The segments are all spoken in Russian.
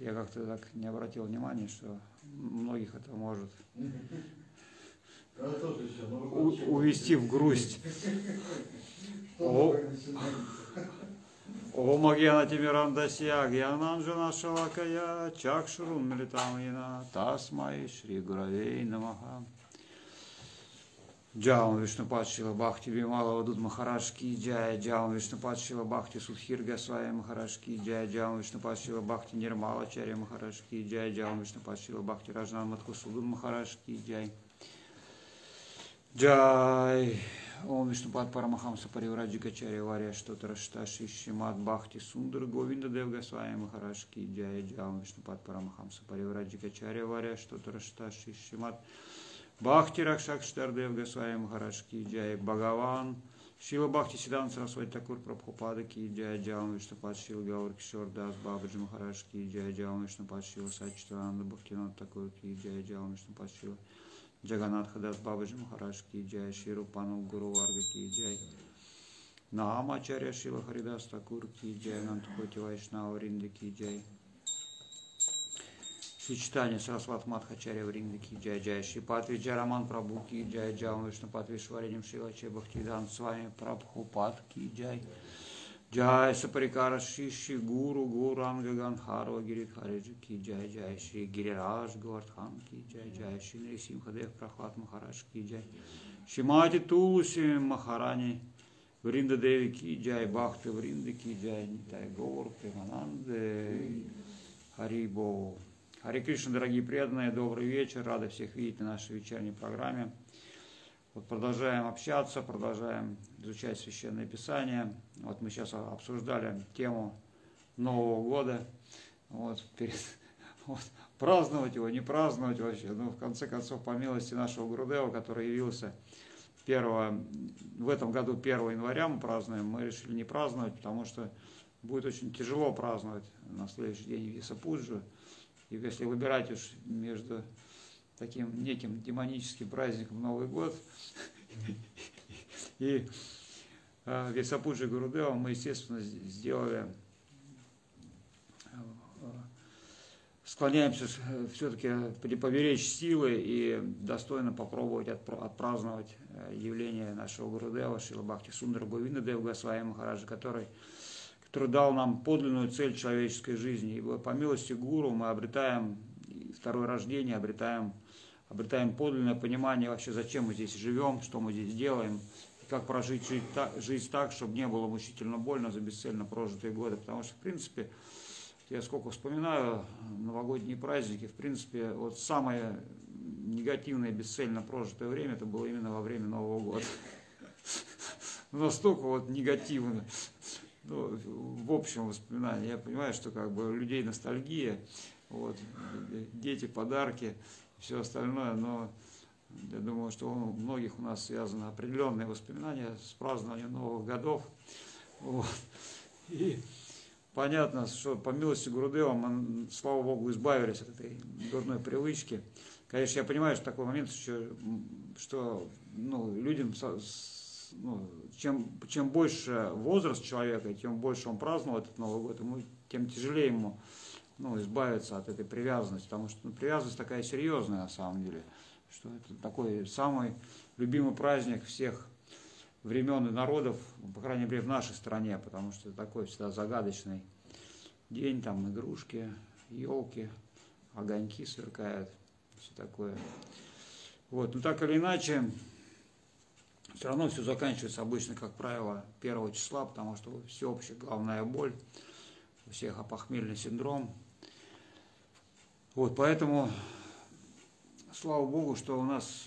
я как-то так не обратил внимания, что многих это может увести в грусть. О Магьяна Тимирандасья, Гьянанджана Шалакая, Чакшурун Милитамина, Тасмай Шри Гуравей Намаха. Джаум Вишнупад Шила Бхакти Вимала Вадут Махараш Ки Джай, Джаум Вишнупад Шила Бхакти Судхир Госвами Махараш Ки Джай, Джаум Вишнупад Шила Бхакти Нирмала Чарья Махараш Ки Джай, Джаум Вишнупад Шила Бхакти Раджнан Матхусудун Махараш Ки Джай. Джай Ом Вишнупад Парамахамса Паривраджика Чарья Варья Штотара Шташи Шимат Бхакти Сундар Говинда Дев Госвами Махараш Ки Джай, Джаум Вишнупад Парамахамса Паривраджика Чарья Варья Штотара Шташи Шимат Бхакти Ракшак Штардев Госвами Махараш Ки Джай, Бхагаван Шила Бхакти Сидан Сарасвати Такур Прабхупада Ки Джай, Джаум Вишнупад Шила Гаур Кишор Дас Бабаджи Махараш Ки Джай, Джаум Вишнупад Шила Сачитананда Бхактинат Такур Ки Джай, Джаум Вишнупад Шила Джаганатха Дас Бабаджи Махараш Ки Джай, Ширу Пану Гуру Варга Ки Джай, Наамачарья Шила Харидас Такур Ки Джай, Нантхоти Вайшнава Ринда Ки Джай, Читание Сарасват Мадхачарья Вринда Ки Джай Джай, Шипатви Джараман Прабhu Ки Джай, Джаум Вишнупад Вишвариням Шилаче Бхактидан с вами Прабхупад Ки Джай, Джай Сапарикара Шиши Гуру Гуранга Ганхарва Гиридхариджи Ки Джай Джай, Шри Гирираж Гавардхан Ки Джай Джай, Шри Нрисимхадев Прахлад Махараш Ки Джай, Шимати Тулуси Махарани Вринда Деви Ки Джай, Бхакти Вринда Ки Джай, Нитай Гаур Примананде Харибо. Харе Кришна, дорогие преданные, добрый вечер, рады всех видеть на нашей вечерней программе. Вот продолжаем общаться, продолжаем изучать Священное Писание. Вот мы сейчас обсуждали тему Нового года. Вот, праздновать его, не праздновать вообще. Ну, в конце концов, по милости нашего Гурудева, который явился в этом году 1 января мы празднуем, мы решили не праздновать, потому что будет очень тяжело праздновать на следующий день Висапуджу. И если выбирать уж между таким неким демоническим праздником Новый год и Висапуджи Гурудева, мы, естественно, склоняемся все-таки поберечь силы и достойно попробовать отпраздновать явление нашего Гурудева, Шрила Бхакти Сундара Говинда Дев Госвами Махараджа, который дал нам подлинную цель человеческой жизни. И по милости Гуру мы обретаем второе рождение, обретаем подлинное понимание вообще, зачем мы здесь живем, что мы здесь делаем, и как прожить жизнь так, чтобы не было мучительно больно за бесцельно прожитые годы. Потому что, в принципе, я сколько вспоминаю новогодние праздники, в принципе, вот самое негативное, бесцельно прожитое время, это было именно во время Нового года. Настолько вот негативно. Ну, в общем воспоминании, я понимаю, что как бы у людей ностальгия, вот, дети, подарки, все остальное, но я думаю, что у многих у нас связаны определенные воспоминания с празднованием Новых годов. Вот. И понятно, что по милости Гурудева мы, слава Богу, избавились от этой дурной привычки. Конечно, я понимаю, что такой момент, что людям... чем больше возраст человека, тем больше он праздновал этот Новый год, тем тяжелее ему избавиться от этой привязанности, потому что привязанность такая серьезная на самом деле, что это такой самый любимый праздник всех времен и народов, по крайней мере в нашей стране, потому что это такой всегда загадочный день, там игрушки, елки, огоньки сверкают, все такое. Вот, но так или иначе, все равно все заканчивается обычно, как правило, 1 числа, потому что всеобщая головная боль, у всех опохмельный синдром. Вот, поэтому, слава Богу, что у нас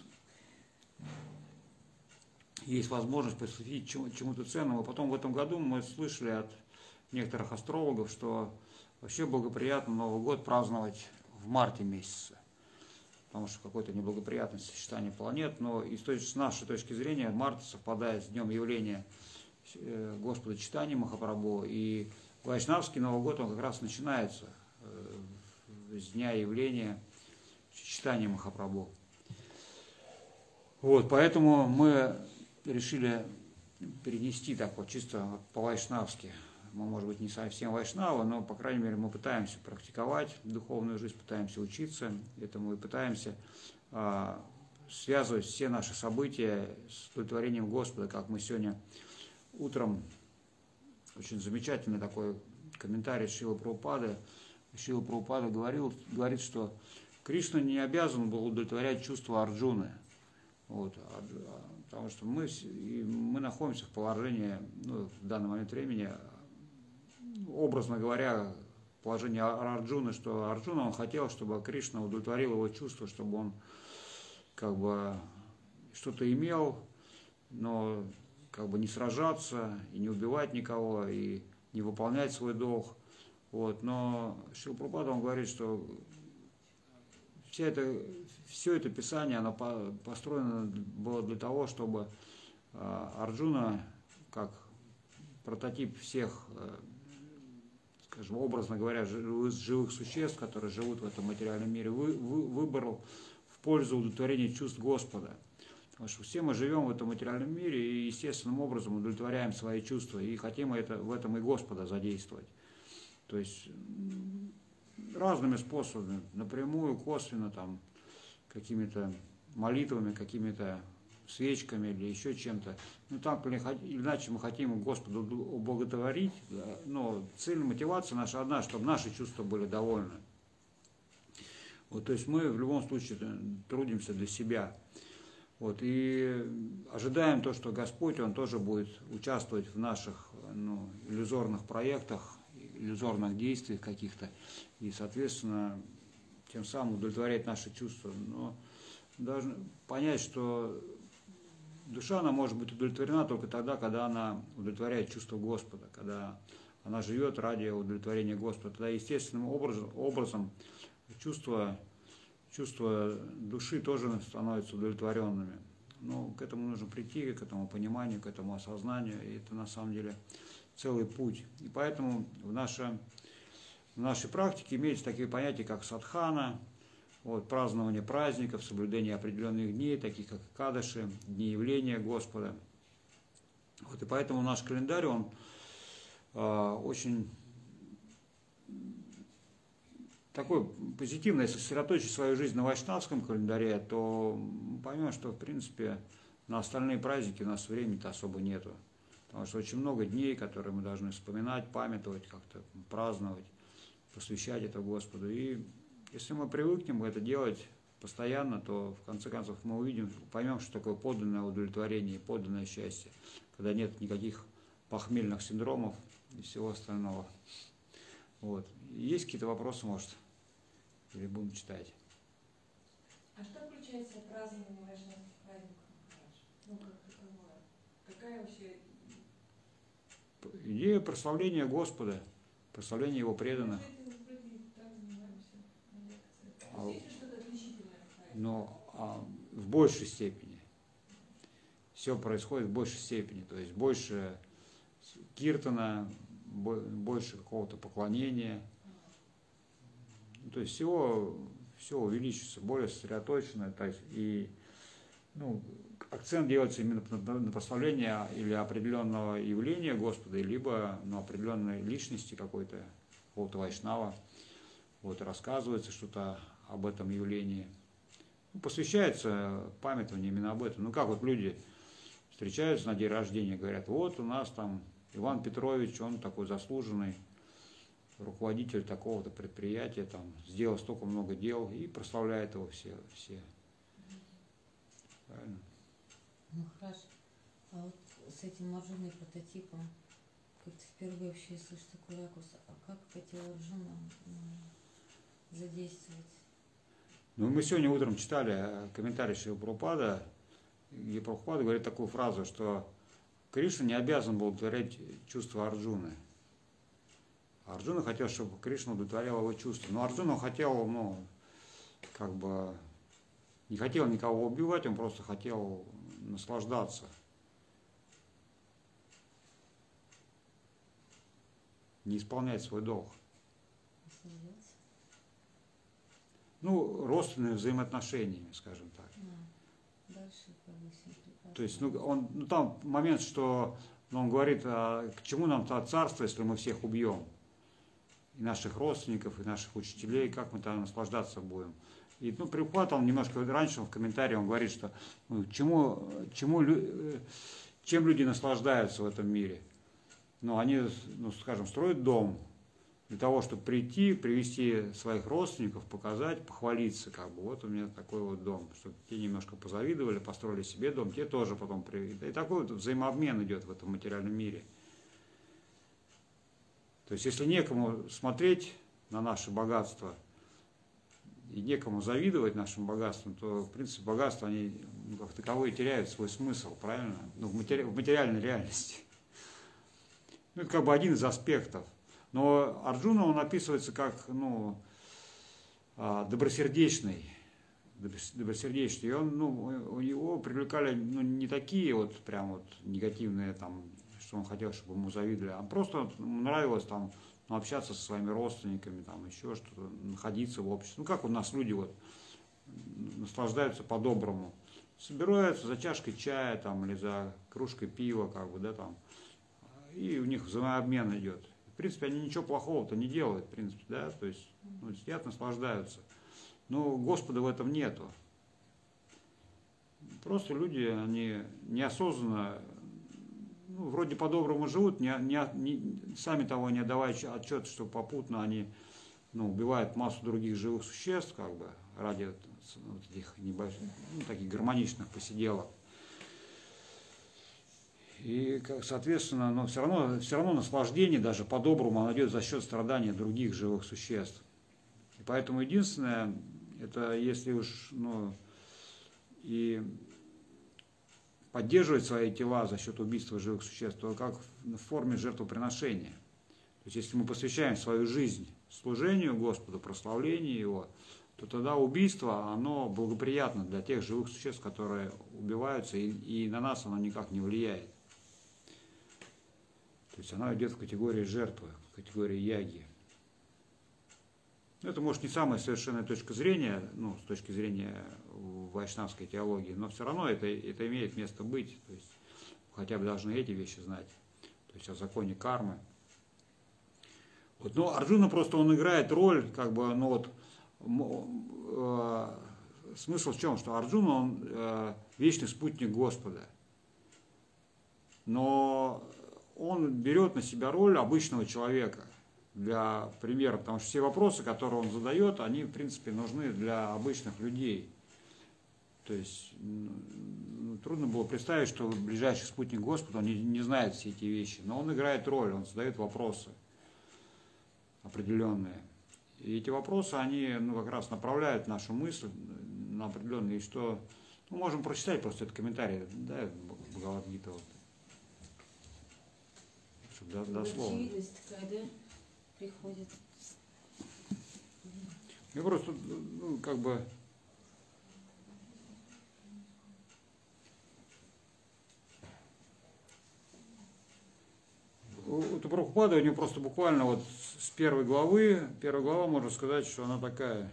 есть возможность посвятить чему-то ценному. Потом в этом году мы слышали от некоторых астрологов, что вообще благоприятно Новый год праздновать в марте месяце. Потому что какое-то неблагоприятное сочетание планет, но и с нашей точки зрения март совпадает с днем явления Господа Чайтаньи Махапрабху, и вайшнавский Новый год, он как раз начинается с дня явления Чайтаньи Махапрабху. Вот, поэтому мы решили перенести так вот чисто по-вайшнавски мы, может быть, не совсем вайшнавы, но, по крайней мере, мы пытаемся практиковать духовную жизнь, пытаемся учиться этому и пытаемся связывать все наши события с удовлетворением Господа, как мы сегодня утром, очень замечательный такой комментарий Шрилы Прабхупады. Шрила Прабхупада говорит, что Кришна не обязан был удовлетворять чувства Арджуны. Вот, потому что мы находимся в положении, ну, в данный момент времени, образно говоря, положение Арджуны, что Арджуна, он хотел, чтобы Кришна удовлетворил его чувства, чтобы он как бы что-то имел, но как бы не сражаться и не убивать никого, и не выполнять свой долг. Вот. Но Шрила Прабхупада, он говорит, что все это писание, оно построено было для того, чтобы Арджуна, как прототип всех, скажем, образно говоря, живых существ, которые живут в этом материальном мире, выбрал в пользу удовлетворения чувств Господа. Потому что все мы живем в этом материальном мире и естественным образом удовлетворяем свои чувства и хотим в этом и Господа задействовать. То есть разными способами, напрямую, косвенно, там, какими-то молитвами, какими-то свечками или еще чем-то. Ну, так или иначе мы хотим Господа ублаготворить, но цель, мотивация наша одна, чтобы наши чувства были довольны. Вот, то есть мы в любом случае трудимся для себя. Вот, и ожидаем то, что Господь, Он тоже будет участвовать в наших иллюзорных проектах, иллюзорных действиях каких-то, и, соответственно, тем самым удовлетворять наши чувства. Но должны понять, что душа, она может быть удовлетворена только тогда, когда она удовлетворяет чувство Господа, когда она живет ради удовлетворения Господа. Тогда естественным образом чувства души тоже становятся удовлетворенными. Но к этому нужно прийти, к этому пониманию, к этому осознанию, и это на самом деле целый путь. И поэтому в нашей практике имеются такие понятия, как садхана, вот, празднование праздников, соблюдение определенных дней, таких как Экадаши, дни явления Господа. Вот, и поэтому наш календарь, он очень такой позитивный. Если сосредоточить свою жизнь на вайшнавском календаре, то мы поймем, что, в принципе, на остальные праздники у нас времени-то особо нету. Потому что очень много дней, которые мы должны вспоминать, памятовать, как-то праздновать, посвящать это Господу. И если мы привыкнем это делать постоянно, то в конце концов мы поймем, что такое подлинное удовлетворение и подлинное счастье, когда нет никаких похмельных синдромов и всего остального. Вот. Есть какие-то вопросы, может? Или будем читать? А что включается в празднование вайшнавских праздников? Ну, как таковое? Какая вообще... Идея прославления Господа, прославления Его преданных. Но в большей степени. Все происходит в большей степени. То есть больше киртана, больше какого-то поклонения. То есть все увеличится, более сосредоточено. И акцент делается именно на прославление или определенного явления Господа, либо определенной личности какого-то вайшнава. Вот, рассказывается что-то об этом явлении. Посвящается памятованию именно об этом. Как вот люди встречаются на день рождения, говорят, вот у нас там Иван Петрович, он такой заслуженный руководитель такого-то предприятия, там, сделал столько много дел, и прославляют его все. Правильно? Ну хорошо. А вот с этим Арджуной прототипом, как-то впервые вообще слышу такой ракурс, а как хотел Арджуна задействовать? Мы сегодня утром читали комментарий Шрилы Прабхупады, где Прабхупада говорит такую фразу, что Кришна не обязан был удовлетворять чувства Арджуны. Арджуна хотел, чтобы Кришна удовлетворял его чувства. Но Арджуна хотел, не хотел никого убивать, он просто хотел наслаждаться. Не исполнять свой долг. Родственными взаимоотношениями, скажем так. Дальше, то есть, там момент, что Но он говорит, а к чему нам царство, если мы всех убьем? И наших родственников, и наших учителей, как мы там наслаждаться будем? И Прабхупад, он немножко раньше в комментарии он говорит, что чем люди наслаждаются в этом мире? Они, скажем, строят дом для того, чтобы прийти, привести своих родственников, показать, похвалиться, вот у меня такой вот дом, чтобы те немножко позавидовали, построили себе дом, те тоже потом привели. И такой вот взаимообмен идет в этом материальном мире. То есть, если некому смотреть на наше богатство и некому завидовать нашим богатствам, то, в принципе, богатства, они как таковые теряют свой смысл, правильно? В материальной реальности. Это как бы один из аспектов. Но Арджуна, он описывается как, добросердечный. И он, у него привлекали, не такие вот прям вот негативные, что он хотел, чтобы ему завидовали, а просто нравилось общаться со своими родственниками, еще что-то, находиться в обществе. Как у нас люди наслаждаются по-доброму. Собираются за чашкой чая или за кружкой пива, и у них взаимообмен идет. В принципе, они ничего плохого-то не делают, в принципе, да, то есть сидят, наслаждаются. Но Господа в этом нету. Просто люди, они неосознанно, вроде по-доброму живут, сами того не отдавая отчет, что попутно они убивают массу других живых существ, ради этих небольших, таких гармоничных посиделок. И, соответственно, все равно наслаждение, даже по-доброму, оно идет за счет страдания других живых существ. И поэтому единственное, это если уж, и поддерживать свои тела за счет убийства живых существ, то как в форме жертвоприношения. То есть, если мы посвящаем свою жизнь служению Господу, прославлению Его, то тогда убийство, оно благоприятно для тех живых существ, которые убиваются, и на нас оно никак не влияет. То есть она идет в категории жертвы, в категории яги. Это, может, не самая совершенная точка зрения, с точки зрения вайшнавской теологии, но все равно это имеет место быть. То есть хотя бы должны эти вещи знать. То есть о законе кармы. Но Арджуна просто он играет роль, смысл в чем? Что Арджуна, он вечный спутник Господа. Но он берет на себя роль обычного человека для примера, потому что все вопросы, которые он задает, они, в принципе, нужны для обычных людей. То есть трудно было представить, что ближайший спутник Господа, он не знает все эти вещи, но он играет роль, он задает вопросы определенные. И эти вопросы, они как раз направляют нашу мысль на определенные, что можем прочитать просто этот комментарий, да, Бхагавад-гита. Дословно. Очевидность такая, да, приходит. Я просто, у Прабхупады, у него просто буквально с первой глава, можно сказать, что она такая,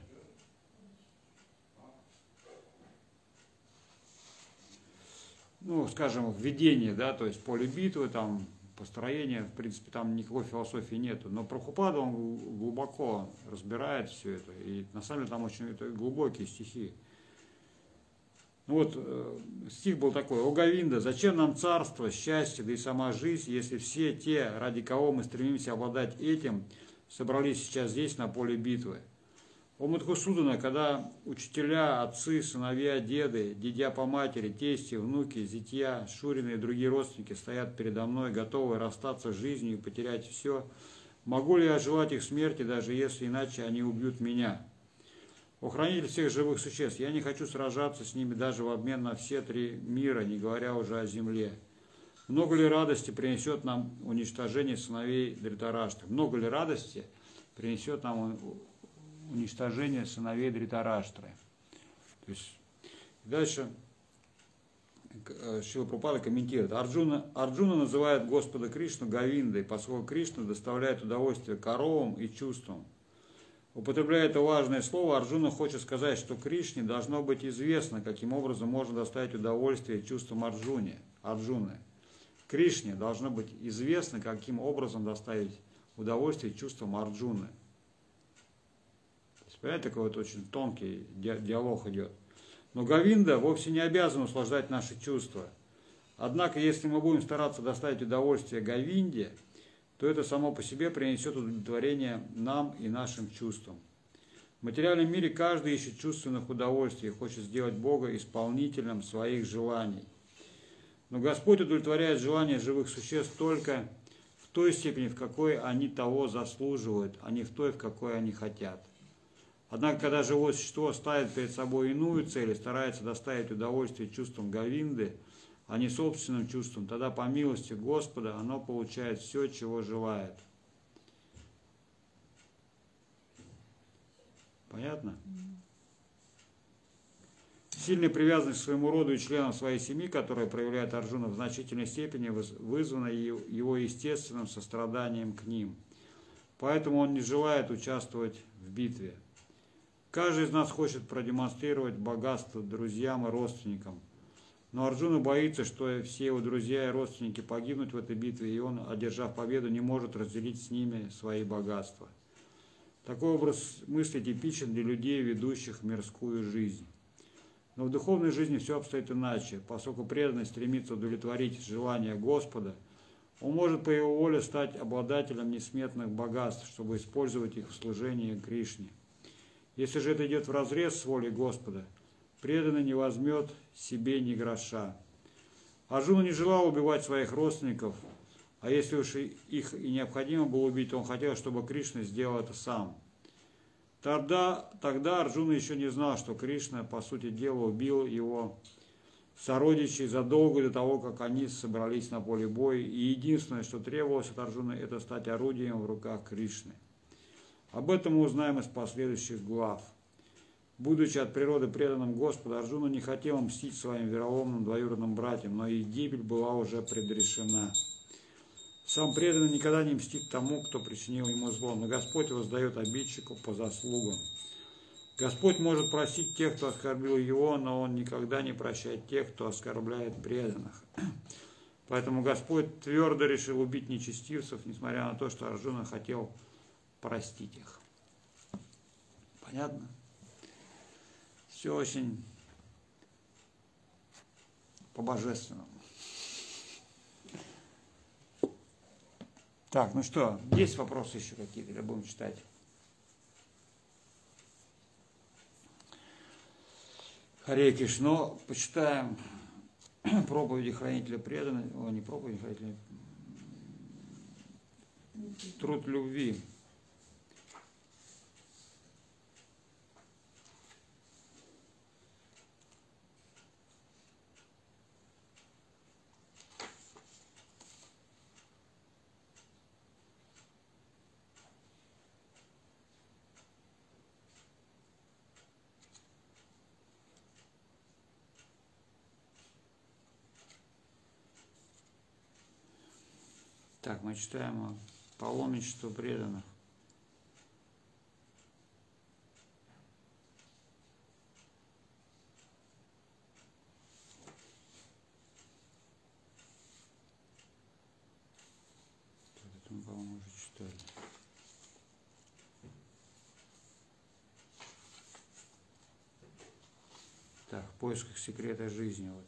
скажем, введение, да, то есть поле битвы, построение, в принципе, там никакой философии нету. Но Прабхупада, он глубоко разбирает все это. И на самом деле там очень глубокие стихи. Стих был такой: «О Говинда, зачем нам царство, счастье, да и сама жизнь, если все те, ради кого мы стремимся обладать этим, собрались сейчас здесь, на поле битвы? О Мадхусудана, когда учителя, отцы, сыновья, деды, дядя по матери, тести, внуки, зятья, шурины и другие родственники стоят передо мной, готовые расстаться с жизнью и потерять все, могу ли я желать их смерти, даже если иначе они убьют меня? О хранитель всех живых существ, я не хочу сражаться с ними даже в обмен на все три мира, не говоря уже о земле. Много ли радости принесет нам уничтожение сыновей Дритараштры? Много ли радости принесет нам уничтожение сыновей Дритараштры?» То есть, дальше Шрила Прабхупада комментирует: Арджуна называет Господа Кришну Говиндой, поскольку Кришна доставляет удовольствие коровам и чувствам. Употребляя это важное слово, Арджуна хочет сказать, что Кришне должно быть известно, каким образом можно доставить удовольствие чувствам Арджуны. Кришне должно быть известно, каким образом доставить удовольствие чувствам Арджуны. Понимаете, такой вот очень тонкий диалог идет. Но Говинда вовсе не обязан услаждать наши чувства. Однако, если мы будем стараться доставить удовольствие Говинде, то это само по себе принесет удовлетворение нам и нашим чувствам. В материальном мире каждый ищет чувственных удовольствий и хочет сделать Бога исполнителем своих желаний. Но Господь удовлетворяет желания живых существ только в той степени, в какой они того заслуживают, а не в той, в какой они хотят. Однако, когда живое существо ставит перед собой иную цель и старается доставить удовольствие чувствам Говинды, а не собственным чувствам, тогда по милости Господа оно получает все, чего желает. Понятно? Сильная привязанность к своему роду и членам своей семьи, которая проявляет Арджуна, в значительной степени вызвана его естественным состраданием к ним. Поэтому он не желает участвовать в битве. Каждый из нас хочет продемонстрировать богатство друзьям и родственникам. Но Арджуна боится, что все его друзья и родственники погибнут в этой битве, и он, одержав победу, не может разделить с ними свои богатства. Такой образ мысли типичен для людей, ведущих мирскую жизнь. Но в духовной жизни все обстоит иначе. Поскольку преданный стремится удовлетворить желания Господа, он может по его воле стать обладателем несметных богатств, чтобы использовать их в служении Кришне. Если же это идет вразрез с волей Господа, преданный не возьмет себе ни гроша. Арджуна не желал убивать своих родственников, а если уж их и необходимо было убить, то он хотел, чтобы Кришна сделал это сам. Тогда Арджуна еще не знал, что Кришна, по сути дела, убил его сородичей задолго до того, как они собрались на поле боя, и единственное, что требовалось от Арджуны, это стать орудием в руках Кришны. Об этом мы узнаем из последующих глав. Будучи от природы преданным Господу, Арджуна не хотел мстить своим вероломным двоюродным братьям, но их гибель была уже предрешена. Сам преданный никогда не мстит тому, кто причинил ему зло, но Господь воздает обидчику по заслугам. Господь может простить тех, кто оскорбил его, но Он никогда не прощает тех, кто оскорбляет преданных. Поэтому Господь твердо решил убить нечестивцев, несмотря на то, что Арджуна хотел простить их. Понятно? Все очень по-божественному. Так, ну что, есть вопросы еще какие-то, или будем читать? Харе Кришна, почитаем проповеди хранителя преданных, не проповеди хранителя, труд любви. Так, мы читаем о паломничестве преданных. Это мы, по-моему, уже читали. Так, в поисках секрета жизни. Вот,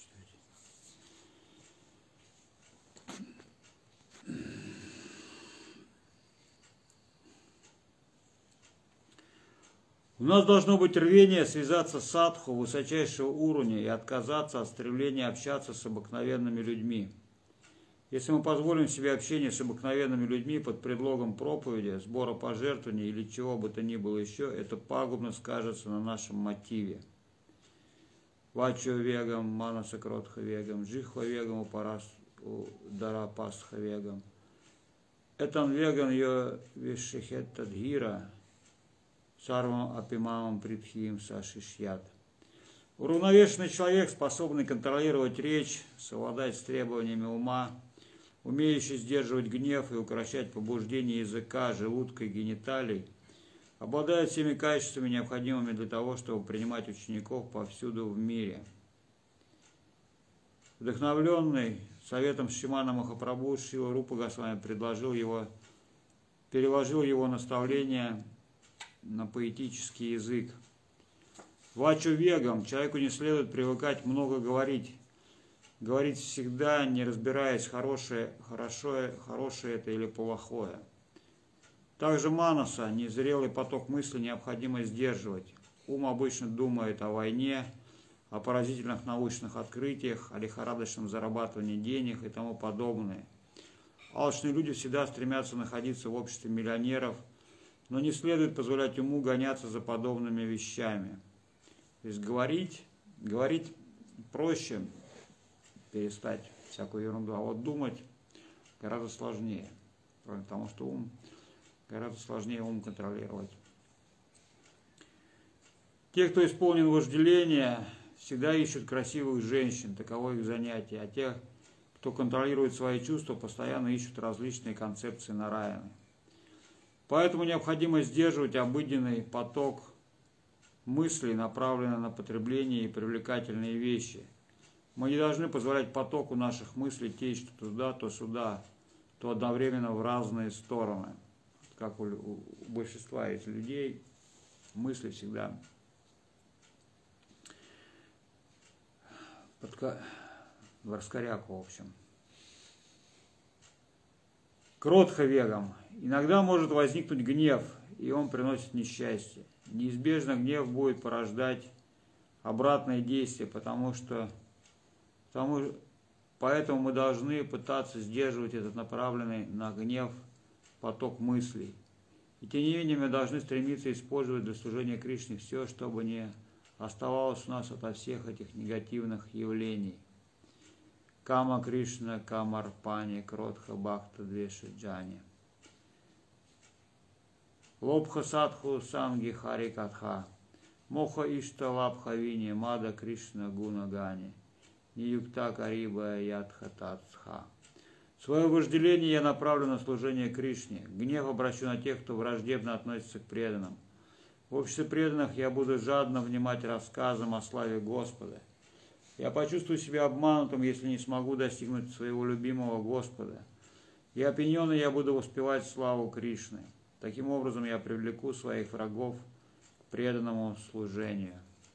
у нас должно быть рвение связаться с садху высочайшего уровня и отказаться от стремления общаться с обыкновенными людьми. Если мы позволим себе общение с обыкновенными людьми под предлогом проповеди, сбора пожертвований или чего бы то ни было еще, это пагубно скажется на нашем мотиве. Вачо вегам, манаса кротха вегам, джихва вегам, удара пасха вегам. Этан веган йо вишехет тадхира. Сарвам апимамам притхиим сашишьят. Уравновешенный человек, способный контролировать речь, совладать с требованиями ума, умеющий сдерживать гнев и укрощать побуждение языка, желудка и гениталий, обладает всеми качествами, необходимыми для того, чтобы принимать учеников повсюду в мире. Вдохновленный советом Шримана Махапрабху, Шрила Рупа Госвами переложил его наставления на поэтический язык. Вачу вегам, человеку не следует привыкать много говорить. Говорить всегда, не разбираясь, хорошее это или плохое. Также манаса, незрелый поток мысли, необходимо сдерживать. Ум обычно думает о войне, о поразительных научных открытиях, о лихорадочном зарабатывании денег и тому подобное. Алчные люди всегда стремятся находиться в обществе миллионеров, но не следует позволять уму гоняться за подобными вещами. То есть говорить проще, перестать всякую ерунду, а вот думать гораздо сложнее, потому что гораздо сложнее ум контролировать. Те, кто исполнен вожделения, всегда ищут красивых женщин, таково их занятие, а те, кто контролирует свои чувства, постоянно ищут различные концепции Нараяны. Поэтому необходимо сдерживать обыденный поток мыслей, направленный на потребление и привлекательные вещи. Мы не должны позволять потоку наших мыслей течь то туда, то сюда, то одновременно в разные стороны. Как у большинства из людей мысли всегда в раскоряку, в общем. Кротха вегам. Иногда может возникнуть гнев, и он приносит несчастье. Неизбежно гнев будет порождать обратные действия, поэтому мы должны пытаться сдерживать этот направленный на гнев поток мыслей. И тем не менее мы должны стремиться использовать для служения Кришне все, чтобы не оставалось у нас ото всех этих негативных явлений. Кама Кришна, Камарпани, Кротха Бхакта Двеша Джани. Лобха Садху Санги Хари Катха. Моха Ишта Лабха Вини Мада Кришна Гуна Гани. Ниюкта Кариба Ядха Тацха. Свое вожделение я направлю на служение Кришне. Гнев обращу на тех, кто враждебно относится к преданным. В обществе преданных я буду жадно внимать рассказам о славе Господа. Я почувствую себя обманутым, если не смогу достигнуть своего любимого Господа. И опьяненный я буду воспевать славу Кришны. Таким образом я привлеку своих врагов к преданному служению.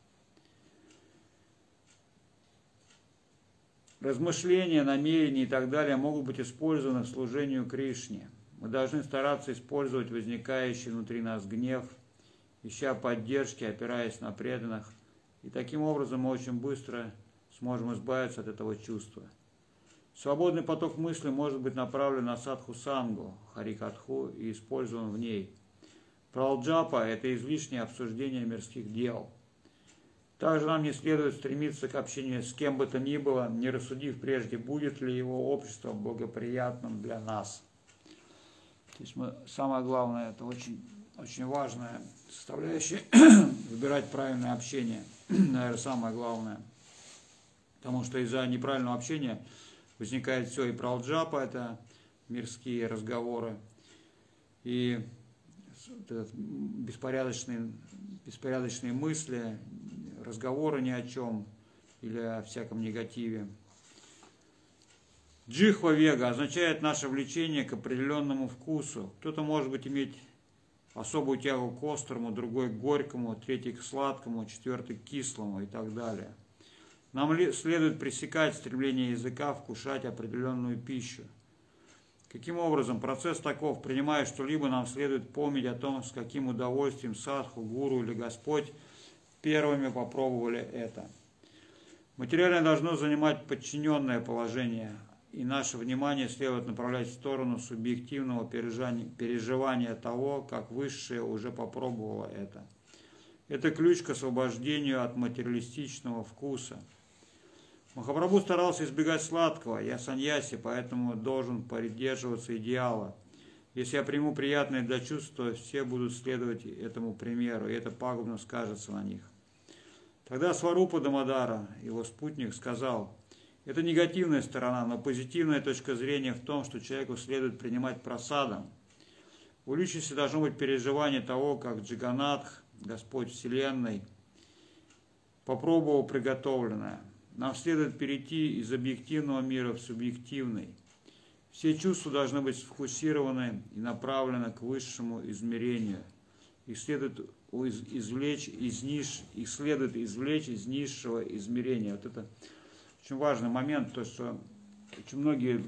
Размышления, намерения и так далее могут быть использованы в служении Кришне. Мы должны стараться использовать возникающий внутри нас гнев, ища поддержки, опираясь на преданных, и таким образом мы очень быстро сможем избавиться от этого чувства. Свободный поток мысли может быть направлен на садху сангу, харикатху, и использован в ней. Пралджапа – это излишнее обсуждение мирских дел. Также нам не следует стремиться к общению с кем бы то ни было, не рассудив прежде, будет ли его общество благоприятным для нас. То есть самое главное, это очень, очень важная составляющая, выбирать правильное общение, наверное, самое главное. Потому что из-за неправильного общения возникает все, и пралджапа, это мирские разговоры, и беспорядочные мысли, разговоры ни о чем или о всяком негативе. Джихва вега означает наше влечение к определенному вкусу. Кто-то, может быть, иметь особую тягу к острому, другой к горькому, третий к сладкому, четвертый к кислому и так далее. Нам следует пресекать стремление языка вкушать определенную пищу. Каким образом? Процесс таков: принимая что-либо, нам следует помнить о том, с каким удовольствием садху, гуру или Господь первыми попробовали это. Материальное должно занимать подчиненное положение, и наше внимание следует направлять в сторону субъективного переживания того, как высшее уже попробовало это. Это ключ к освобождению от материалистичного вкуса. Махапрабху старался избегать сладкого, я саньяси, поэтому должен придерживаться идеала. Если я приму приятное для чувств, то все будут следовать этому примеру, и это пагубно скажется на них. Тогда Сварупа Дамодара, его спутник, сказал: это негативная сторона, но позитивная точка зрения в том, что человеку следует принимать прасадам. У личности должно быть переживание того, как Джаганатх, Господь Вселенной, попробовал приготовленное. Нам следует перейти из объективного мира в субъективный. Все чувства должны быть сфокусированы и направлены к высшему измерению. Их следует извлечь из низшего измерения. Вот это очень важный момент, то что очень многие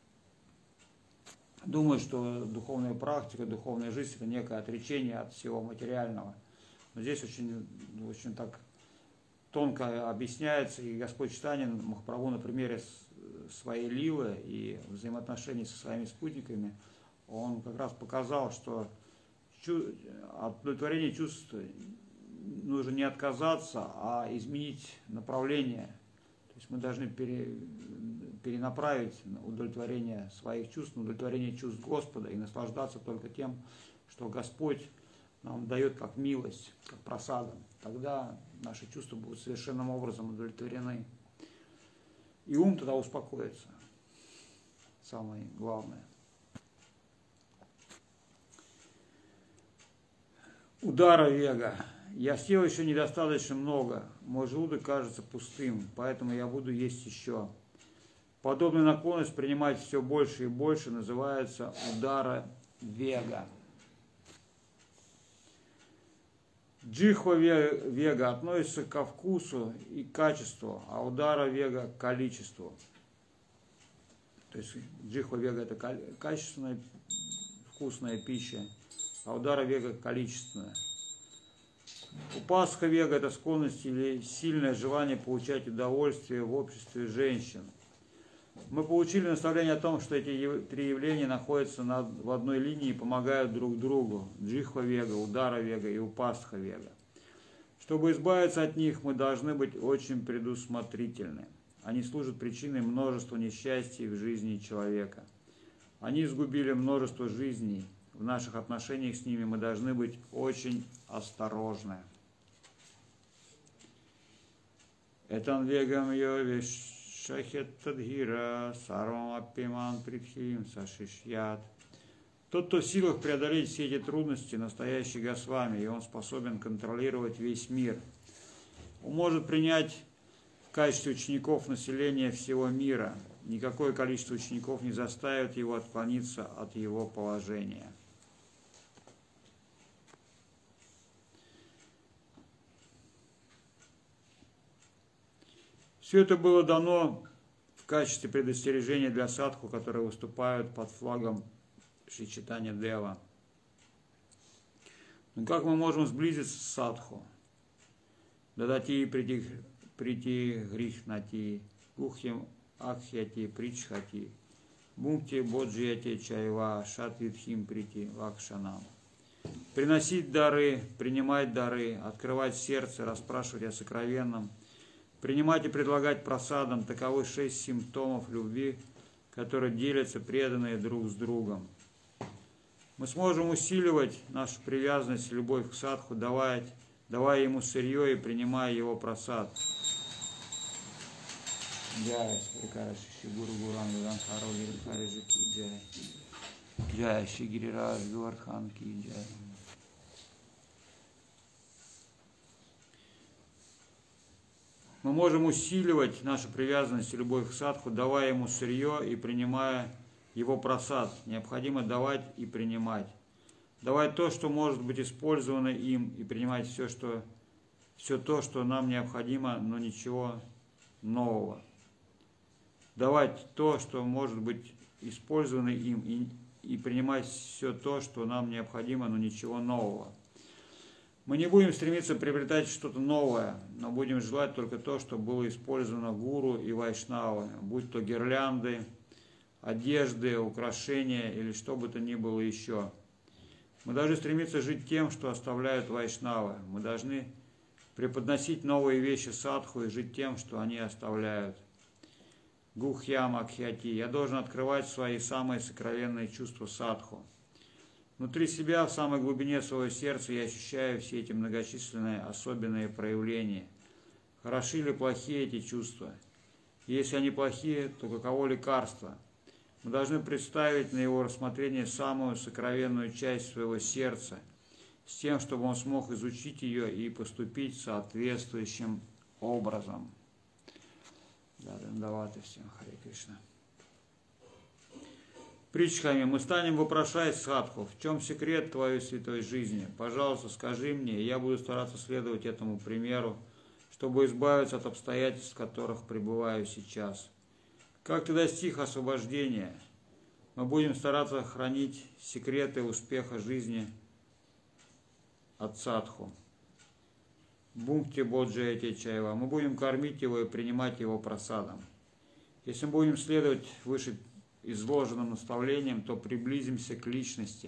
думают, что духовная практика, духовная жизнь – это некое отречение от всего материального. Но здесь очень так тонко объясняется, и Господь Чайтанья Махапрабху на примере своей лилы и взаимоотношений со своими спутниками, он как раз показал, что от удовлетворения чувств нужно не отказаться, а изменить направление. То есть мы должны перенаправить удовлетворение своих чувств на удовлетворение чувств Господа и наслаждаться только тем, что Господь нам дает как милость, как просада. Тогда наши чувства будут совершенным образом удовлетворены. И ум тогда успокоится. Самое главное. Удара Вега. Я съел еще недостаточно много. Мой желудок кажется пустым, поэтому я буду есть еще. Подобная наклонность принимать все больше и больше называется удара Вега. Джихва Вега относится ко вкусу и качеству, а удара Вега к количеству. То есть Джихва Вега – это качественная, вкусная пища, а удара Вега – количественная. Упасха Вега – это склонность или сильное желание получать удовольствие в обществе женщин. Мы получили наставление о том, что эти три явления находятся в одной линии и помогают друг другу. Джихва Вега, удара Вега и упасха Вега. Чтобы избавиться от них, мы должны быть очень предусмотрительны. Они служат причиной множества несчастий в жизни человека. Они изгубили множество жизней. В наших отношениях с ними мы должны быть очень осторожны. Этан вегам йовиш шахет тадхира сарвам аппиман притхим сашишьят. Тот, кто в силах преодолеть все эти трудности, настоящий Госвами, и он способен контролировать весь мир. Он может принять в качестве учеников населения всего мира. Никакое количество учеников не заставит его отклониться от его положения. Все это было дано в качестве предостережения для садху, которые выступают под флагом Шри Чайтанья Дева. Но как мы можем сблизиться с садху? Дадати прити грихнати, гухьям акхьяти причхати, бункти боджияти чайва шатвитхим прити лакшанам. Приносить дары, принимать дары, открывать сердце, расспрашивать о сокровенном, принимать и предлагать просадам – таковы 6 симптомов любви, которые делятся преданные друг с другом. Мы сможем усиливать нашу привязанность и любовь к садху, давая ему сырье и принимая его просад. Джай, Шри Гуру Гуран Виданхаро Гирихари Ки Джай. Джай, Шри Гирираж Гавардхан Ки Джай. Мы можем усиливать нашу привязанность и любовь к садху, давая ему сырье и принимая его просад. Необходимо давать и принимать. Давать то, что может быть использовано им, и принимать все то, что нам необходимо, но ничего нового. Давать то, что может быть использовано им, и принимать все то, что нам необходимо, но ничего нового. Мы не будем стремиться приобретать что-то новое, но будем желать только то, что было использовано гуру и вайшнавами, будь то гирлянды, одежды, украшения или что бы то ни было еще. Мы должны стремиться жить тем, что оставляют вайшнавы. Мы должны преподносить новые вещи садху и жить тем, что они оставляют. Гухьям акхьяти. Я должен открывать свои самые сокровенные чувства садху. Внутри себя, в самой глубине своего сердца, я ощущаю все эти многочисленные особенные проявления. Хороши или плохие эти чувства? Если они плохие, то каково лекарство? Мы должны представить на его рассмотрение самую сокровенную часть своего сердца, с тем, чтобы он смог изучить ее и поступить соответствующим образом. Да, Дандаваты всем, Харе Кришна. Притчами мы станем вопрошать садху, в чем секрет твоей святой жизни? Пожалуйста, скажи мне, и я буду стараться следовать этому примеру, чтобы избавиться от обстоятельств, в которых пребываю сейчас. Как ты достиг освобождения? Мы будем стараться хранить секреты успеха жизни от садху. Бхукти боджаяти чайва. Мы будем кормить его и принимать его прасадом. Если мы будем следовать выше изложенным наставлениям, то приблизимся к личности.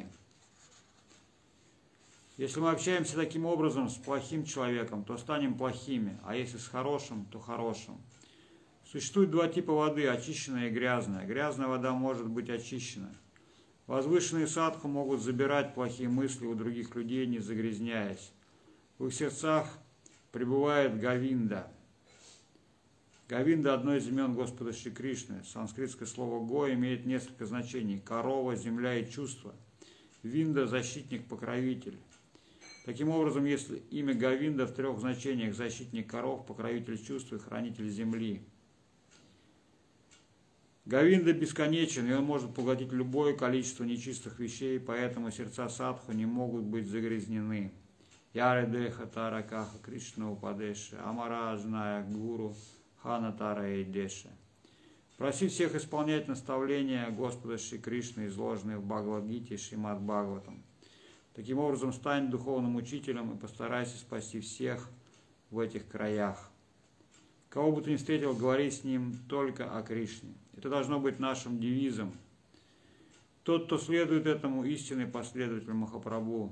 Если мы общаемся таким образом с плохим человеком, то станем плохими, а если с хорошим, то хорошим. Существует два типа воды, очищенная и грязная. Грязная вода может быть очищена. Возвышенные садху могут забирать плохие мысли у других людей, не загрязняясь. В их сердцах пребывает Говинда. Говинда – одно из имен Господа Шри Кришны. Санскритское слово «го» имеет несколько значений – корова, земля и чувство. Винда – защитник-покровитель. Таким образом, если имя Говинда в трех значениях – защитник коров, покровитель чувств и хранитель земли. Говинда бесконечен, и он может поглотить любое количество нечистых вещей, поэтому сердца садху не могут быть загрязнены. Яре деха таракаха Кришна упадеши, амаражная гуру хана тара и деша. Проси всех исполнять наставления Господа Шри Кришны, изложенные в Бхагавад-гите и Шримад Бхагаватам. Таким образом, стань духовным учителем и постарайся спасти всех в этих краях. Кого бы ты ни встретил, говори с ним только о Кришне. Это должно быть нашим девизом. Тот, кто следует этому, истинный последователь Махапрабху.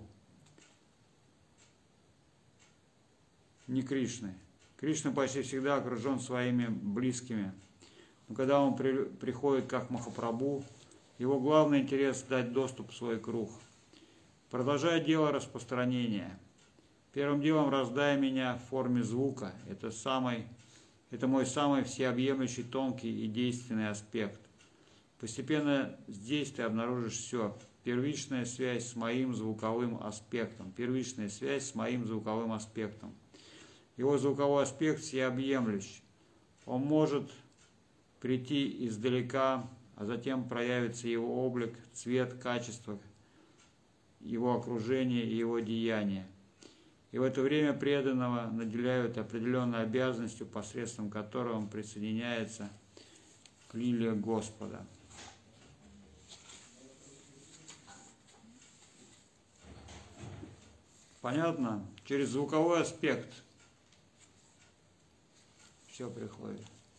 Не Кришны. Кришна почти всегда окружен своими близкими. Но когда он приходит как Махапрабху, его главный интерес – дать доступ в свой круг. Продолжай дело распространения. Первым делом раздай меня в форме звука. Это мой самый всеобъемлющий, тонкий и действенный аспект. Постепенно здесь ты обнаружишь все. Первичная связь с моим звуковым аспектом. Первичная связь с моим звуковым аспектом. Его звуковой аспект всеобъемлющий. Он может прийти издалека, а затем проявится его облик, цвет, качество, его окружение и его деяния. И в это время преданного наделяют определенной обязанностью, посредством которой он присоединяется к лилии Господа. Понятно? Через звуковой аспект все приходит.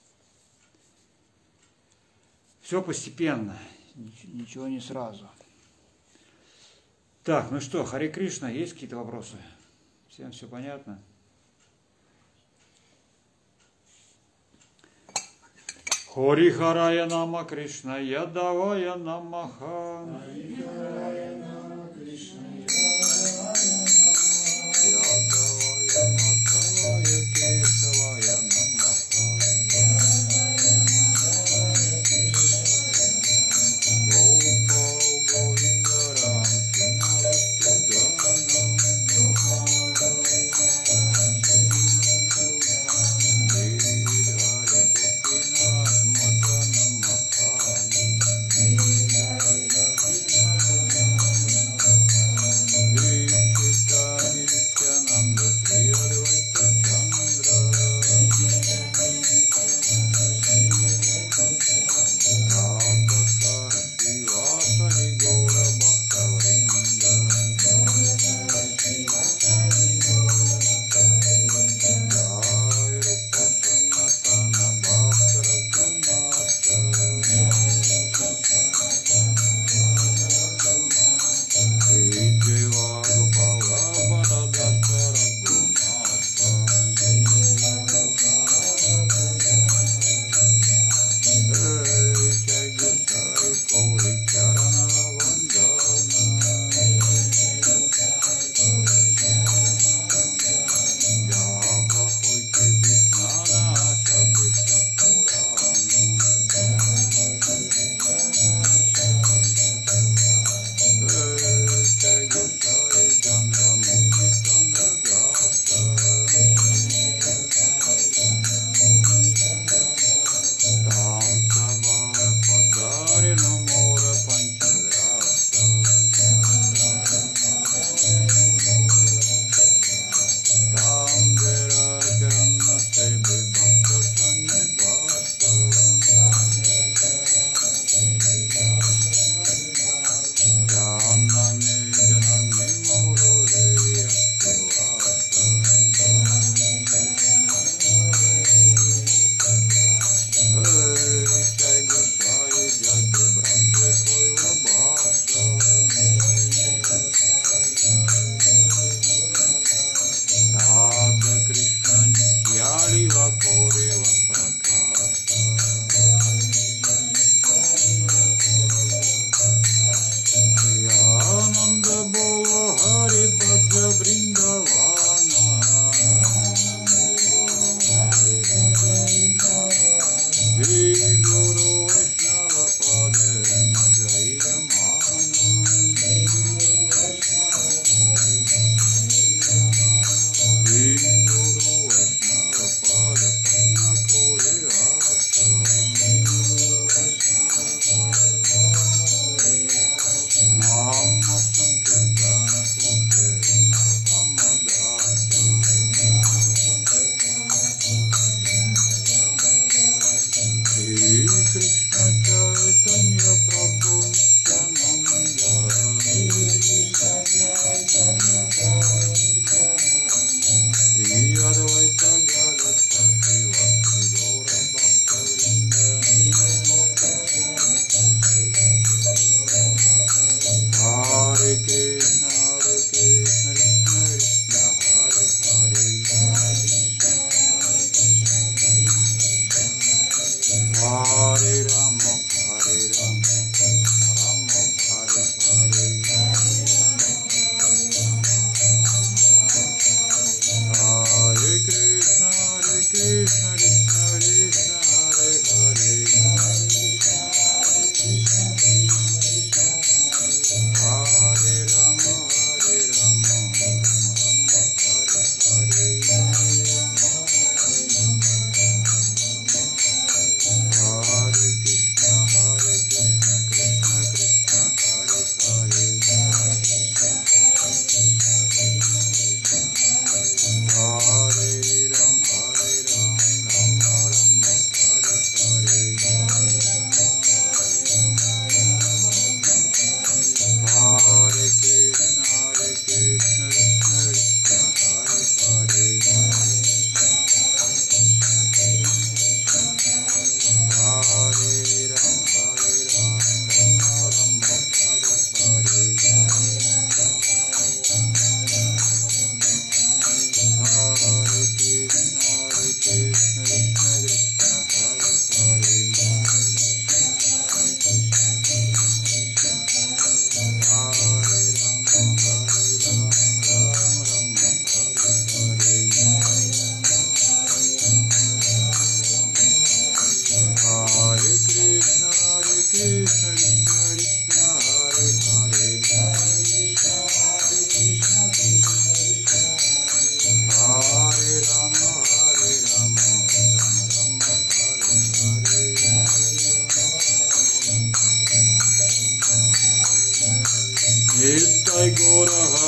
Все постепенно, ничего не сразу. Так, ну что, Харе Кришна, есть какие-то вопросы? Всем все понятно? Хори Харая Нама Кришна Ядавая Намаха.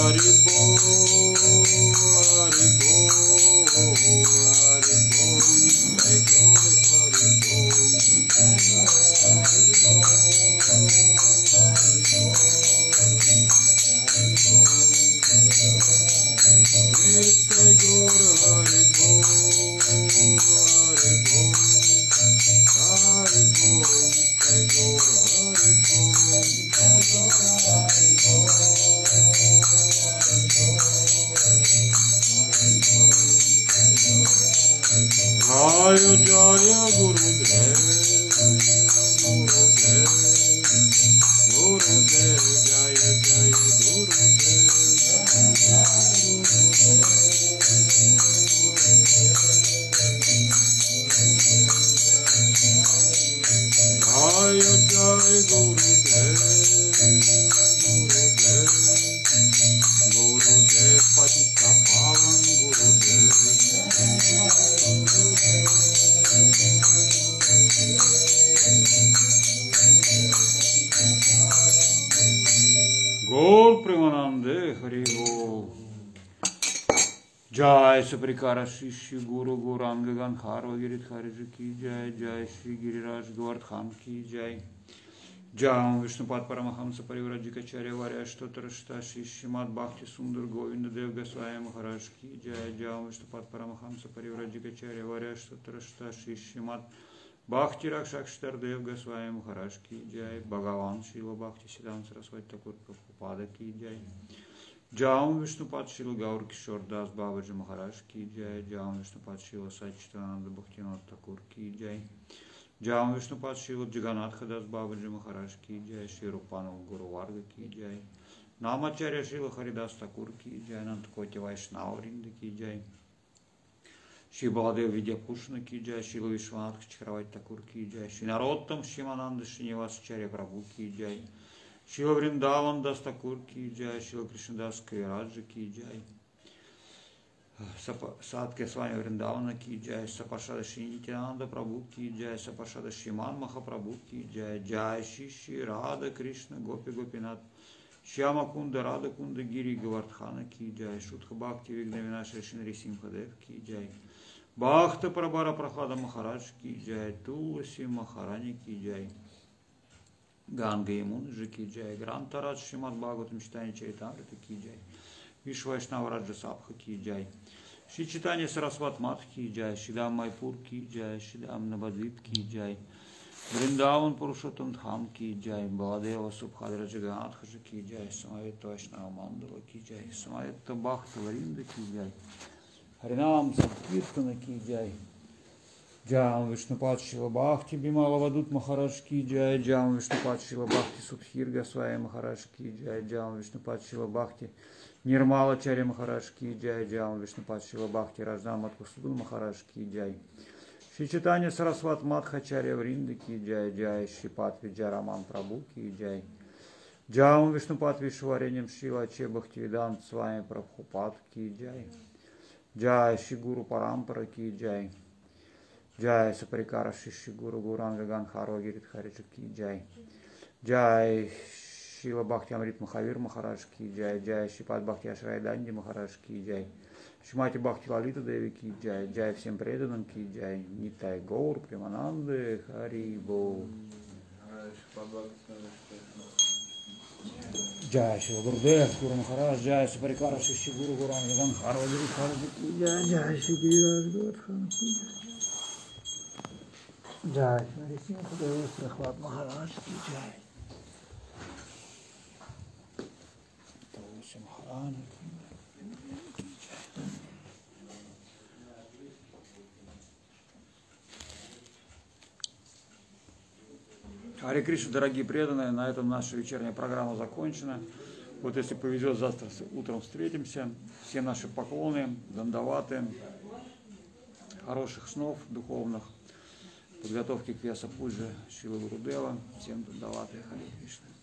जय सपरिकार शिष्य गुरु गौरांग गंखार वगैरह खारिज की जय। जय श्री गिरिराज गोवर्धन की जय। जय विष्णुपाद परमहंस परिव्राजकाचार्य वार्य अष्टोत्तर शिष्य मात भक्ति सुंदर गोविंद देव गोस्वामी महाराज की जय। जय विष्णुपाद परमहंस परिव्राजकाचार्य वार्य अष्टोत्तर शिष्य मात भक्ति रक्षाक्षर देव गोस्वामी महाराज की जय। भगवान शिव भक्ति सिद्धांत सरस्वती ठाकुर प्रभुपाद की जय। जय विष्णुपाद शिल गौर किशोर दास बाबाजी महाराज की जय। जय विष्णुपाद शिव सच्चिदानंद भक्तिनाथ ठाकुर की जय। जय विष्णुपाद शिव जगन्नाथ दास बाबाजी महाराज की जय। श्री रूपानंद गुरु वर्ग की जय। नामाचार्य शिल हरिदास ठाकुर की जय। अनंत कोटि वैष्णव वृंद की जय। श्री बलदेव विद्याभूषण की जय। शिल विश्वनाथ चक्रवर्ती ठाकुर की जय। श्री नरोत्तम शिवानंद श्रीनिवासाचार्य प्रभु की जय। शिव वृंदावन दास ठाकुर की जय। शिव कृष्णदास कविराज की जय। सात के स्वामी वृंदावन की जय। सपार्षद श्री नित्यानंद प्रभु की जय। सपार्षद श्रीमान महाप्रभु की जय। जय श्री श्री राधा कृष्ण गोपी गोपीनाथ श्याम कुंद राधा कुंद गिरी गोवर्धन की जय। शुद्ध भक्ति विघ्न विनाश श्री नृसिंहदेव की जय। भक्त प्रभर प्रहलाद महाराज की जय। तुलसी महारानी की जय। गांगे मुनि की जय। ग्रंथराज श्रीमद भागवतम चैतन्य चरितामृत की जय। विश्व वैष्णव राज्य साख की जय। श्री चैतन्य सरस्वत माता की जय। श्रीधाम मैपुर की जय। श्रीधाम नवद्वीप की जय। वृंदावन पुरुषोत्तम धाम की जय। बलदेव सुभाद्र जगन्नाथ की जय। समावेत वैष्णव मंडल की जय। समावेत भक्त वरिंद की जय। हरिनाम संकीर्तन की जय। जय विष्णुपाद शिव भक्ति बिमलावधूत महाराज की जय। जय विष्णुपाद शिव भक्ति सुधीर गोस्वामी महाराज की जय। जय विष्णुपाद शिव भक्ति निर्मलाचार्य महाराज की जय। जय विष्णुपाद शिव भक्ति राजनामत कुसुदुल महाराज की जय। श्री चैतन्य सरस्वत मातखाचार्य वृंद की जय। जय श्रीपाद विद्यारामान प्रभु की जय। जय विष्णुपाद विश्ववरेण्यम श्रीवाच्य भक्तिवेदांत स्वामी प्रभुपाद की जय। जय श्री गुरु परंपरा की जय। जय सपरिकार शिष्य गुरु गौरांग गंखार वगैरह खारिज की जय। जय शिव भक्ति अमृत महावीर महाराज की जय। जय श्रीपाद भक्ति आश्रय दांडी महाराज की जय। श्रीमती भक्ति ललिता देवी की जय। जय всем преданным की जय। निताय गौर प्रेमानंद हरि बोल। जय शिव गुरुदेव गुरु महाराज। जय सपरिकार शिष्य गुरु गौरांग गंखार वगैरह खारिज की जय। जय श्री गिरिराज गोवर्धन की जय। जय नरसिंहदेव प्रहलाद महाराज की जय। तुलसी महारानी की जय। Харе Кришна, дорогие преданные, на этом наша вечерняя программа закончена. Вот если повезет, завтра утром встретимся. Все наши поклоны, дандаваты, хороших снов духовных, подготовки к Вьяса Пуджи Шрила Гурудева. Всем дандаваты, Харе Кришна.